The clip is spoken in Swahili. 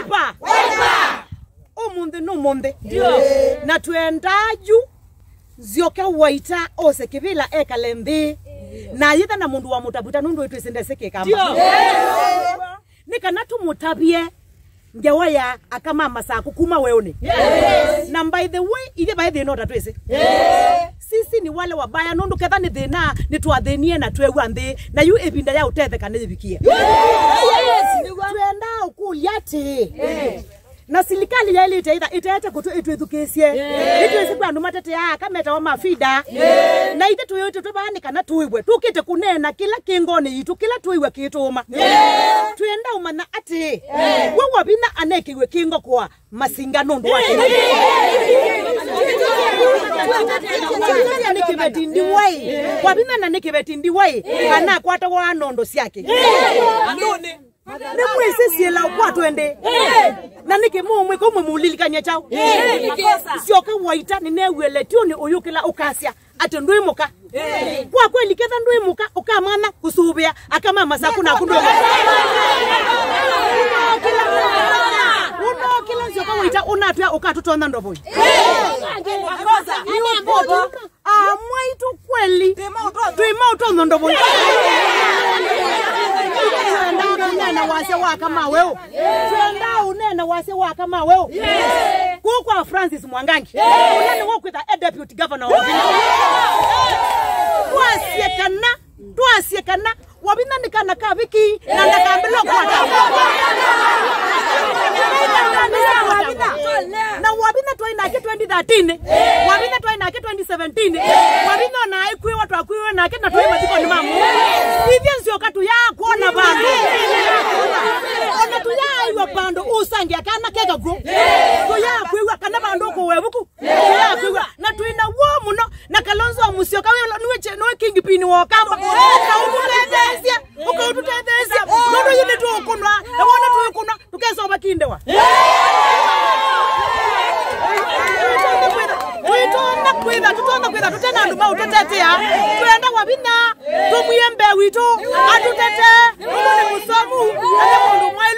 Waipa. Omunde no monde. Na tuendaju Nzioka Waita ose kivila ekalembe. Na yitha na mundu wa mutabuta nundu wetu isindeseke kama. Nika natu mutabie ngewaya akama masaku kuma weone. Na by the way ile by the note atwese. Sisi ni wale wabaya nundu ketha ni thina ni twathenie na twewa nthi na yu ebinda ya utetheka ni bikie. Tuenda ukuyati. Na silikali ya ile itaita kutu itwethukesie itwese kwa andu matete ya kameta wa mafida na ite tuyote tubanika na tuibwe tukite kunena kila kingoni itu kila tuibwe kituma tuenda umana ati we wabina anekiwe kingo kwa masinga nundu wake nikibeti ndi wai wabina na nikibeti ndi wai ana kwata wa nondo siake Nemwese siela kwa twende. Na nike mumwe ko mumulilikanya chao. Nzioka Waita ni newele tioni oyukila ukasia ate ndwimuka. Kwa kweli ketha ndwimuka ukamana kusubia akama masaku na kundu. Kila Nzioka Waita unatwa ukatutona ndobo. Makosa. Mwaitu kweli. Tuimauto ndobo. Nena wase waka maweo. Twenda unena wase waka maweo. Kwa Francis Mwangangi. Unene wokwita deputy governor wa Wavinya. Twasiekana wabina nikana kabiki na ndakambilo kwa. Na wabina twaina ke 2013. Wabina twaina ke 2017. Wabina na ikwe watu akwe na ke na twaima tiko ni mamu. Hivyo Nzioka tu ya kuona bandu. Ona tu ya iwa bandu usangia kana kega gro. Tu ya kwewa kana bandu ko webuku. Ya kwewa na tuina wo muno na Kalonzo wa Musyoka we no kingpin wo kamba. Ukaututethesia. Nondo yine tu ukunwa. Na wona tu ukunwa tukeso bakindewa. Tutona kwenda tutena nduma utetetea twenda wabina tumuyembe witu atutete uno ni musomu ale mundu